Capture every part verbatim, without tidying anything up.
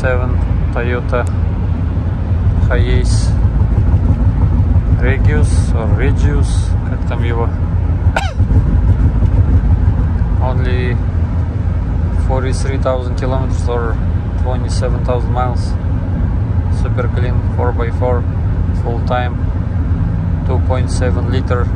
seven Toyota Hiace Regius, or Regius, как там его. Only forty-three thousand kilometers or twenty-seven thousand miles. Super clean, four by four, full time, two point seven liter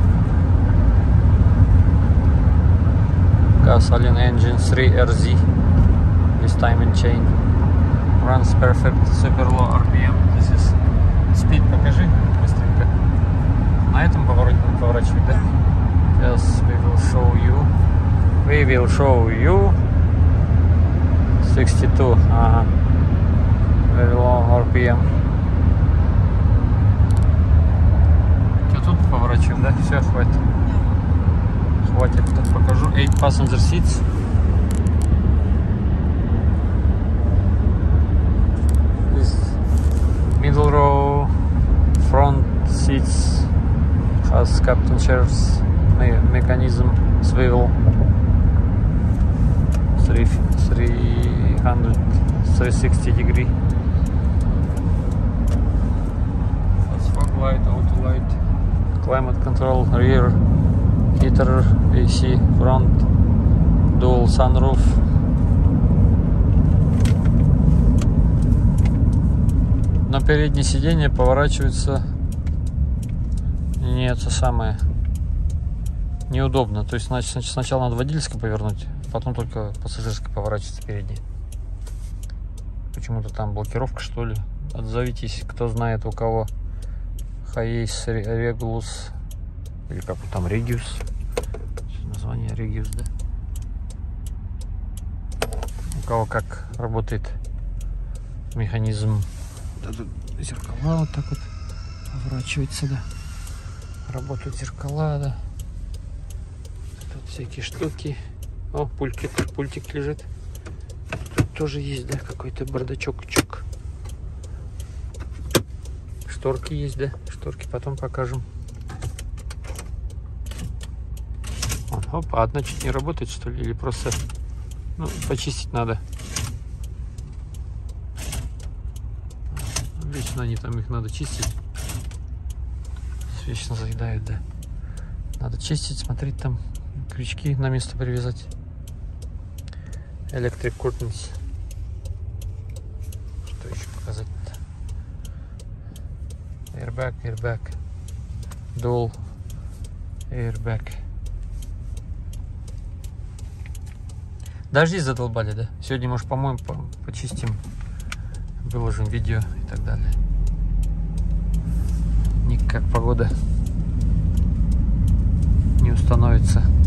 gasoline engine, three R Z, this time in chain. Runs perfect, super low R P M. This is speed, покажи быстренько. На этом повороте надо поворачивать, да? Yes, we will show you. We will show you. sixty-two. Ага. Very low R P M. Что тут поворачиваем, да? Все, хватит. Хватит. Так покажу. eight passenger seats. This middle row front seats has captain chairs, me mechanism, swivel, three hundred, three sixty degree. That's fog light, auto light, climate control, rear heater, A C, front, dual sunroof. На переднее сиденье поворачивается не это самое неудобно. То есть значит, сначала надо водительское повернуть, потом только пассажирское поворачивается переднее. Почему-то там блокировка, что ли. Отзовитесь, кто знает, у кого Hiace Regius, или как там, Regius. Название Regius, да? У кого как работает механизм. Да, тут зеркала вот так вот поворачивается, да. Работают зеркала, да. Тут всякие штуки. О, пультик, пультик лежит. Тут тоже есть, да, какой-то бардачок-чок. Шторки есть, да. Шторки потом покажем. Вон, опа, одна чуть не работает, что ли, или просто, ну, почистить надо. Вечно они там, их надо чистить. Вечно заедают, да. Надо чистить, смотреть, там крючки на место привязать. Electric curtains. Что еще показать-то? Airbag, airbag. Dual airbag. Дожди задолбали, да? Сегодня, может, по-моему, почистим, выложим видео и так далее. Никак погода не установится.